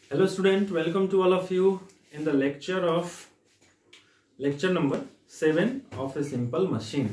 Hello student, welcome to all of you in the lecture number 7 of a simple machine.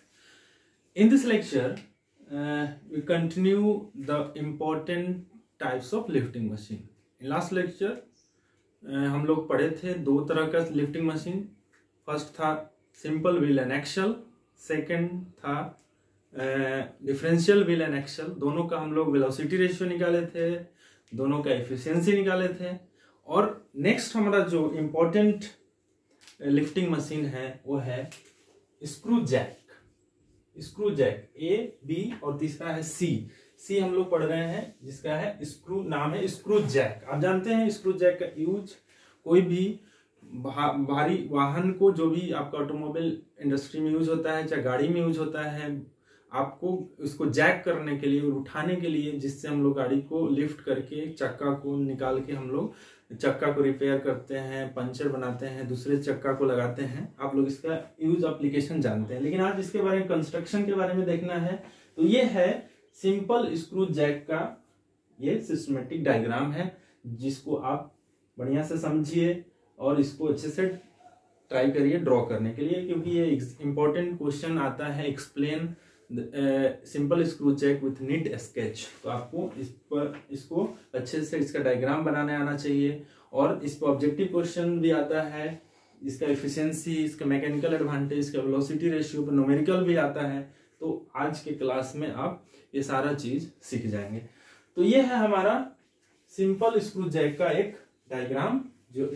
In this lecture, we continue the important types of lifting machine. In last lecture, हम लोग पढ़े थे दो तरह का lifting machine. First था simple wheel and axle, second था differential wheel and axle. दोनों का हम लोग वेलोसिटी रेशियो निकाले थे, दोनों का एफिशिएंसी निकाले थे. और नेक्स्ट हमारा जो इम्पोर्टेंट लिफ्टिंग मशीन है वो है screw jack. Screw jack A B और तीसरा है सी हम लोग पढ़ रहे हैं, जिसका है स्क्रू नाम है स्क्रू जैक. आप जानते हैं स्क्रू जैक का यूज कोई भी भारी वाहन को, जो भी आपका ऑटोमोबाइल इंडस्ट्री में यूज होता है, चाहे गाड़ी में यूज होता है, आपको उसको जैक करने के लिए, उठाने के लिए, जिससे हम लोग गाड़ी को लिफ्ट करके चक्का को निकाल के हम लोग चक्का को रिपेयर करते हैं, पंचर बनाते हैं, दूसरे चक्का को लगाते हैं. आप लोग इसका यूज एप्लीकेशन जानते हैं. लेकिन आज इसके बारे में, कंस्ट्रक्शन के बारे में देखना है. तो ये है सिंपल स्क्रू जैक का ये सिस्टमेटिक डायग्राम है, जिसको आप बढ़िया से समझिए और इसको अच्छे से ट्राई करिए ड्रॉ करने के लिए, क्योंकि ये इंपॉर्टेंट क्वेश्चन आता है. Explain simple screw jack with neat sketch. तो आपको इसको अच्छे से इसका डायग्राम बनाने आना चाहिए. और इस पर ऑब्जेक्टिव क्वेश्चन भी आता है, इसका एफिशिएंसी, इसका मैकेनिकल एडवांटेज, इसका वेलोसिटी रेशियो पर न्यूमेरिकल भी आता है. तो आज के क्लास में आप ये सारा चीज सीख जाएंगे. तो ये है हमारा सिंपल स्क्रू जैक का एक डायग्राम. जो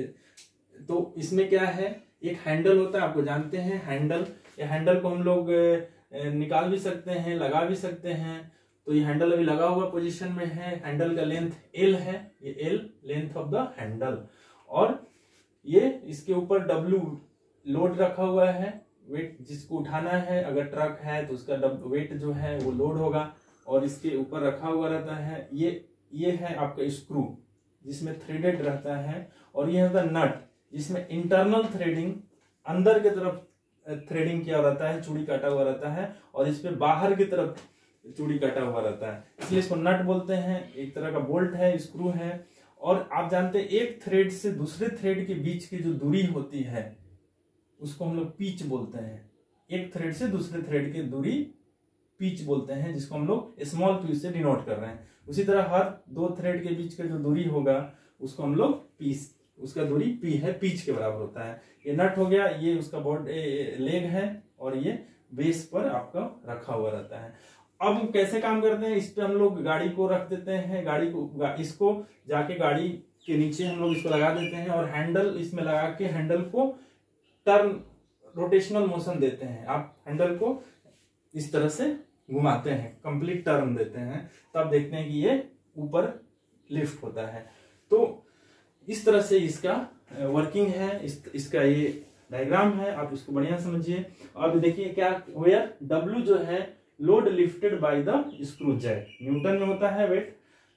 तो इसमें क्या है, एक हैंडल होता है, आपको जानते हैं हैंडल. ये हैंडल को हम लोग निकाल भी सकते हैं, लगा भी सकते हैं. तो ये हैंडल अभी लगा हुआ पोजीशन में है. हैंडल का लेंथ L है, ये L length of the handle. और ये इसके ऊपर W लोड रखा हुआ है, वेट जिसको उठाना है. अगर ट्रक है तो उसका वेट जो है वो लोड होगा और इसके ऊपर रखा हुआ रहता है. ये है आपका स्क्रू, जिसमें थ्रेडेड रहता है. और ये होता है नट, जिसमें इंटरनल थ्रेडिंग, अंदर की तरफ थ्रेडिंग किया रहता है, चूड़ी काटा हुआ रहता है. और इस पे बाहर की तरफ चूड़ी काटा हुआ रहता है, इसलिए इसको नट बोलते हैं. एक तरह का बोल्ट है, स्क्रू है. और आप जानते हैं एक थ्रेड से दूसरे थ्रेड के बीच की जो दूरी होती है उसको हम लोग पीच बोलते हैं. एक थ्रेड से दूसरे थ्रेड की दूरी पीच बोलते हैं, जिसको हम लोग स्मॉल पी से डिनोट कर रहे हैं. उसी तरह हर दो थ्रेड के बीच का जो दूरी होगा उसको हम लोग पीस, उसका दूरी पी है, पीच के बराबर होता है. ये नट हो गया, ये उसका लेग है, और ये बेस पर आपका रखा हुआ रहता है. अब कैसे काम करते हैं, इस पे हम लोग गाड़ी को रख देते हैं. गाड़ी को इसको जाके गाड़ी के नीचे हम लोग इसको लगा देते हैं और हैंडल इसमें लगा के हैंडल को टर्न, रोटेशनल मोशन देते हैं. आप हैंडल को इस तरह से घुमाते हैं, कंप्लीट टर्न देते हैं, तब देखते हैं कि ये ऊपर लिफ्ट होता है. तो इस तरह से इसका वर्किंग है. इसका ये डायग्राम है, आप इसको बढ़िया समझिए. और देखिए क्या, वेयर W जो है load lifted by the screw jack, newton में होता है weight.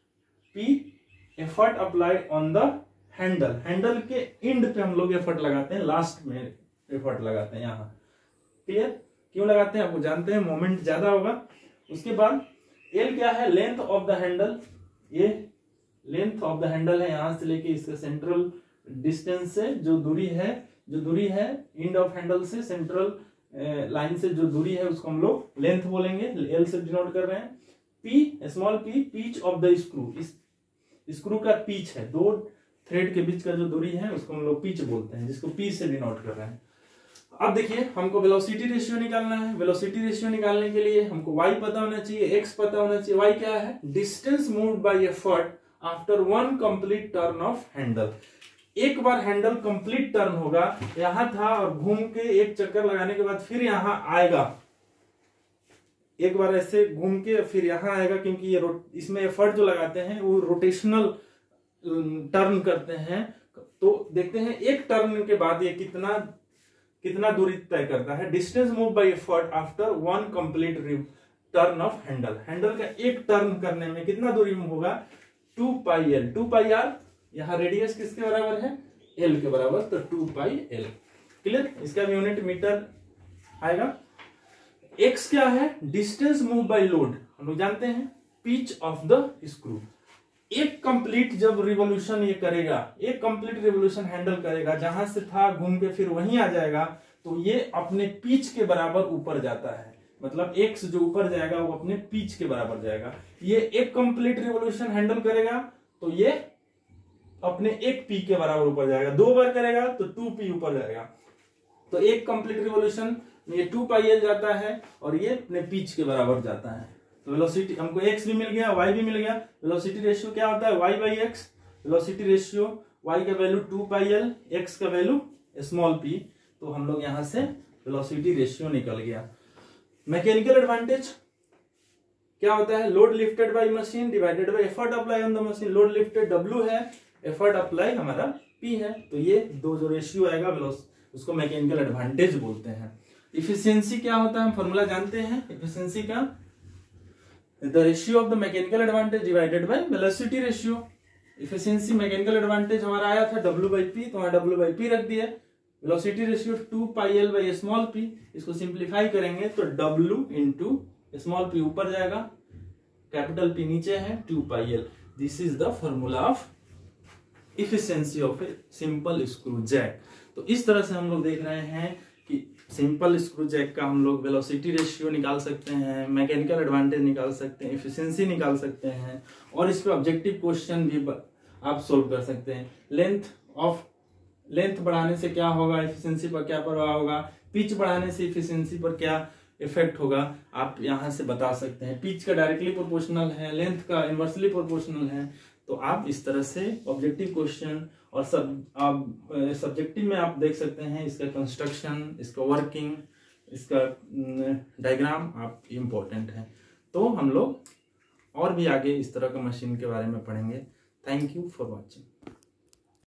P effort applied on the handle, handle के एंड पे हम लोग एफर्ट लगाते हैं, लास्ट में एफर्ट लगाते हैं यहाँ. क्लियर? क्यों लगाते हैं आपको जानते हैं, मोमेंट ज्यादा होगा. उसके बाद L क्या है, लेंथ ऑफ द हैंडल. ये लेंथ ऑफ द हैंडल है, यहां से लेके इसके सेंट्रल डिस्टेंस से जो दूरी है एंड ऑफ हैंडल से सेंट्रल लाइन से जो दूरी है उसको हम लोग लेंथ बोलेंगे, L से डिनोट कर रहे हैं. P small p pitch of the screw, इस स्क्रू का पीच है, दो थ्रेड के बीच का जो दूरी है उसको हम लोग पीच बोलते हैं, जिसको P से डिनोट कर रहे हैं. अब देखिए हमको वेलोसिटी रेशियो निकालना है. वेलोसिटी रेशियो निकालने के लिए हमको y पता होना चाहिए, x पता होना चाहिए. y क्या है, distance moved by effort after one complete turn of handle. एक बार हैंडल कंप्लीट टर्न होगा, यहां था और घूम के एक चक्कर लगाने के बाद फिर यहां आएगा, एक बार ऐसे घूम के फिर यहां आएगा, क्योंकि ये इसमें एफर्ट जो लगाते हैं वो रोटेशनल टर्न करते हैं. तो देखते हैं एक टर्न के बाद ये कितना दूरी तय करता है. Distance move by effort after one complete turn of handle. Handle का एक टर्न करने में कितना दूरी होगा, 2 पाई L. 2 पाई R, यहाँ रेडियस किसके बराबर है, L के बराबर, तो 2 पाई L. क्लियर? इसका यूनिट मीटर आएगा. X क्या है, डिस्टेंस मूव बाय लोड, हम लोग जानते हैं, पिच ऑफ द स्क्रू. एक कंप्लीट जब रिवॉल्यूशन ये करेगा, एक कंप्लीट रिवॉल्यूशन हैंडल करेगा, जहां से था घूम के फिर वहीं आ जाएगा, तो ये अपने पिच के बराबर ऊपर जाता है। मतलब एक्स जो ऊपर जाएगा वो अपने पिच के बराबर जाएगा। ये एक कंप्लीट रिवॉल्यूशन हैंडल करेगा तो ये अपने एक पी के बराबर ऊपर जाएगा। 2 बार करेगा तो 2p ऊपर जाएगा। तो एक कंप्लीट रिवॉल्यूशन में ये 2πl जाता है और ये अपने पिच के बराबर जाता है। तो वेलोसिटी हमको x भी मिल गया, y भी मिल गया। वेलोसिटी रेशियो क्या होता है, y/x। वेलोसिटी रेशियो y का वैल्यू 2πl, x का वैल्यू स्मॉल p। तो हम लोग यहां से वेलोसिटी रेशियो निकल गया। मैकेनिकल एडवांटेज क्या होता है, load lifted by machine divided by effort apply on the machine. Load lifted W है, एफर्ट अप्लाई हमारा P है। तो ये दो जो रेशियो आएगा उसको मैकेनिकल एडवांटेज बोलते हैं। इफिशियंसी क्या होता है, हम फॉर्मूला जानते हैं इफिशियंसी का, the ratio of the mechanical advantage divided by velocity ratio. Efficiency mechanical advantage हमारा आया था W/P, तो वहां W/P रख दिया। Velocity ratio 2πl by small p, इसको सिंप्लीफाई करेंगे तो W इंटू स्मॉल p ऊपर जाएगा, कैपिटल P नीचे है, 2πl। This is the formula of efficiency of a simple screw jack. तो इस तरह से हम लोग देख रहे हैं कि सिंपल स्क्रू जैक का हम लोग वेलोसिटी रेशियो निकाल सकते हैं, मैकेनिकल एडवांटेज निकाल सकते हैं, इफिशियंसी निकाल सकते हैं, और इस पे ऑब्जेक्टिव क्वेश्चन भी आप सोल्व कर सकते हैं। लेंथ बढ़ाने से क्या होगा, इफिशियंसी पर क्या प्रभाव होगा, पिच बढ़ाने से इफिशियंसी पर क्या इफेक्ट होगा, आप यहां से बता सकते हैं। पिच का डायरेक्टली प्रोपोर्शनल है, लेंथ का इनवर्सली प्रोपोर्शनल है। तो आप इस तरह से ऑब्जेक्टिव क्वेश्चन और सब्जेक्टिव में आप देख सकते हैं इसका कंस्ट्रक्शन, इसका वर्किंग, इसका डायग्राम आप इम्पोर्टेंट है। तो हम लोग और भी आगे इस तरह का मशीन के बारे में पढ़ेंगे। Thank you for watching.